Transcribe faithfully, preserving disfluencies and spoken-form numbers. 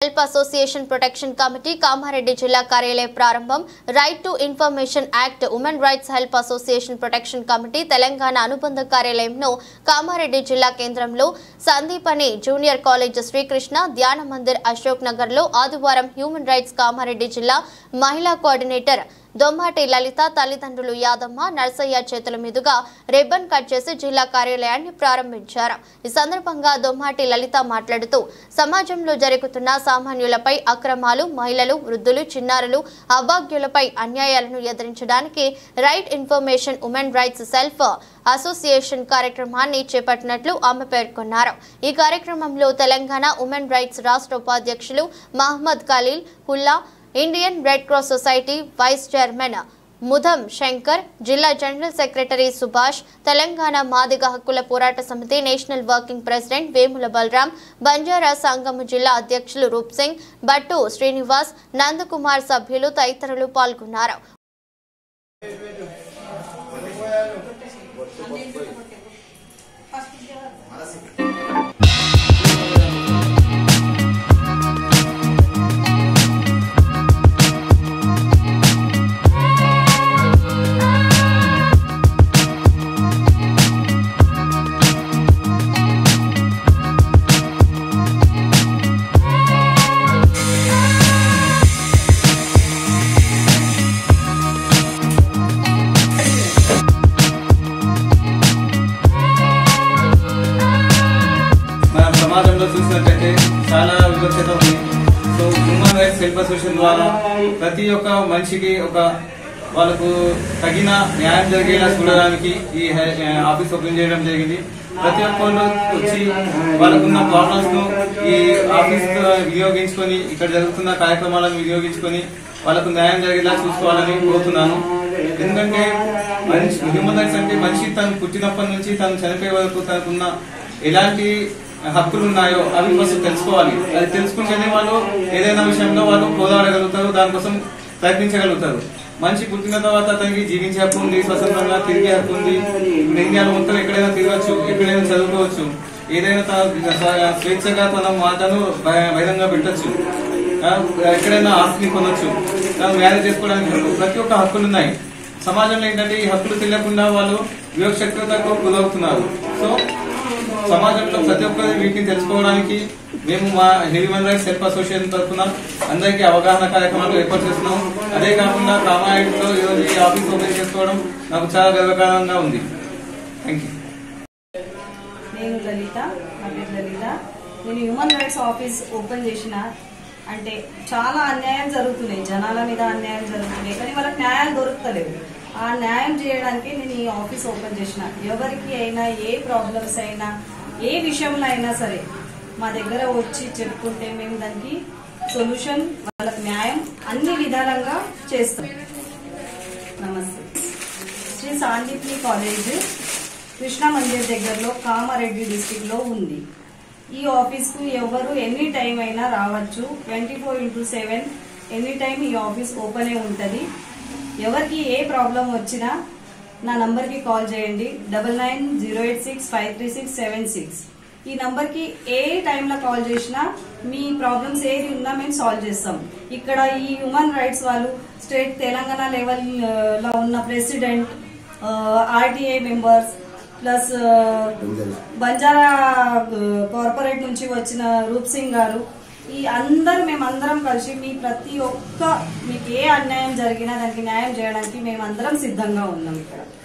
Help association protection committee Kamareddy జిల్లా కార్యాలయ ప్రారంభం. Right to information act women rights help association protection committee Telangana అనుబంధ కార్యాలయంను కామారెడ్డి జిల్లా కేంద్రంలో సందీపని జూనియర్ కాలేజ్ శ్రీకృష్ణ ధ్యాన మందిర్ అశోక్ నగర్ లో ఆదివారం హ్యూమన్ రైట్స్ కామారెడ్డి జిల్లా మహిళా కోఆర్డినేటర్ దొమ్మాటి లలిత తల్లిదండ్రులు యాదమ్మ నర్సయ్య చేతుల మీదుగా రిబ్బన్ కట్ చేసి జిల్లా కార్యాలయాన్ని ప్రారంభించారు. ఈ సందర్భంగా దొమ్మాటి లలిత మాట్లాడుతూ సమాజంలో జరుగుతున్న సామాన్యులపై అక్రమాలు, మహిళలు, వృద్ధులు, చిన్నారులు, అభాగ్యులపై అన్యాయాలను ఎదిరించడానికి right information women rights self association కార్యక్రమాన్ని చేపట్టినట్లు ఆమె పేర్కొన్నారు. ఈ కార్యక్రమంలో తెలంగాణ ఉమెన్ రైట్స్ రాష్ట్ర ఉపాధ్యక్షులు Mohammed Khalil Hulla, Indian red cross society vice chairman Mudham Shankar, జిల్లా జనరల్ సెక్రటరీ సుభాష్, తెలంగాణ మాదిగ హక్కుల పోరాట సమితి national working president Vemula Balaram, Banjara సంఘం జిల్లా అధ్యక్షులు రూప్ సింగ్, బట్టు శ్రీనివాస్, నందకుమార్ సభ్యులు తదితరులు పాల్గొన్నారు. సమాజంలో చూసినట్లయితే చాలా వివక్షత ఉంది. So human rights help association ద్వారా ప్రతి ఒక్క మనిషికి ఒక వాళ్ళకు తగిన న్యాయం జరిగేలా చూడడానికి ఈ ఆఫీస్ ఓపెన్ చేయడం జరిగింది. ప్రతి ఒక్కళ్ళు వచ్చి వాళ్ళకున్న ప్రాబ్లమ్స్ ను ఈ ఆఫీస్ వినియోగించుకొని ఇక్కడ జరుగుతున్న కార్యక్రమాలను వినియోగించుకొని వాళ్ళకు న్యాయం జరిగేలా చూసుకోవాలని కోరుతున్నాను. ఎందుకంటే మనిషి హ్యూమన్ రైట్స్ అంటే మనిషి తను పుట్టినప్పటి నుంచి తను చనిపోయే వరకు తనకున్న ఎలాంటి హక్కులు ఉన్నాయో అవి ఫస్ట్ తెలుసుకోవాలి. అది తెలుసుకుంటేనే వాళ్ళు ఏదైనా విషయంలో వాళ్ళు పోరాడగలుగుతారు, దానికోసం ప్రయత్నించగలుగుతారు. మనిషి పుట్టిన తర్వాత అతనికి జీవించే హక్కు ఉంది, స్వతంత్రంగా తిరిగే హక్కు ఉంది. ఇప్పుడు ఇండియాలో మొత్తం ఎక్కడైనా తిరగచ్చు, ఎక్కడైనా చదువుకోవచ్చు, ఏదైనా స్వేచ్ఛగా తన మాటను బహిరంగ పెట్టచ్చు, ఎక్కడైనా ఆస్తిని కొనొచ్చు, తను మ్యారేజ్ చేసుకోవడానికి ప్రతి ఒక్క హక్కులు ఉన్నాయి. సమాజంలో ఏంటంటే ఈ హక్కులు తెలియకుండా వాళ్ళు వివక్షతకు గురవుతున్నారు. సో సమాజంలో ప్రతి ఒక్కరి వీటిని తెలుసుకోవడానికి మేము మా హ్యూమన్ రైట్స్ హెల్ప్ అసోసియేషన్ తరఫున అందరికీ అవగాహన కార్యక్రమాలు ఏర్పాటు చేస్తున్నాం. అదే కాకుండా కామారెడ్డిలో ఈరోజు ఈ ఆఫీస్ ఓపెన్ చేసుకోవడం నాకు చాలా గర్వకారంగా ఉంది. Thank you. నేను లలిత, నా పేరు లలిత. నేను హ్యూమన్ రైట్స్ ఆఫీస్ ఓపెన్ చేసిన అంటే చాలా అన్యాయం జరుగుతున్నాయి, జనాల మీద అన్యాయం జరుగుతున్నాయి, కానీ వాళ్ళకి న్యాయం దొరుకుతలేదు. ఆ న్యాయం చేయడానికి నేను ఈ ఆఫీస్ ఓపెన్ చేసిన. ఎవరికి అయినా ఏ ప్రాబ్లమ్స్ అయినా ఏ విషయంలో అయినా సరే మా దగ్గర వచ్చి చెప్పుకుంటే మేము దానికి సొల్యూషన్, వాళ్ళకి న్యాయం అన్ని విధాలుగా చేస్తాం. నమస్తే. శ్రీ సాందీపని కాలేజ్ కృష్ణ మందిర్ దగ్గరలో కామారెడ్డి డిస్టిక్ లో ఉంది. ఈ ఆఫీస్ కు ఎవరు ఎనీ టైం అయినా రావచ్చు. Twenty four into seven any time ఈ ఆఫీస్ ఓపెన్ అయి ఉంటది. ఎవరికి ఏ ప్రాబ్లం వచ్చినా నా నంబర్ కి కాల్ చేయండి. Double nine zero eight six five three six seven six ఈ నంబర్ కి ఏ టైంలో కాల్ చేసినా మీ ప్రాబ్లమ్స్ ఏది ఉన్నా మేము సాల్వ్ చేస్తాం. ఇక్కడ ఈ హ్యూమన్ రైట్స్ వాళ్ళు స్టేట్ తెలంగాణ లెవెల్ లో ఉన్న president, RTI members plus Banjara corporate నుంచి వచ్చిన రూప్ సింగ్ గారు, ఈ అందరు మేమందరం కలిసి మీ ప్రతి ఒక్క మీకు ఏ అన్యాయం జరిగినా దానికి న్యాయం చేయడానికి మేమందరం సిద్ధంగా ఉన్నాం ఇక్కడ.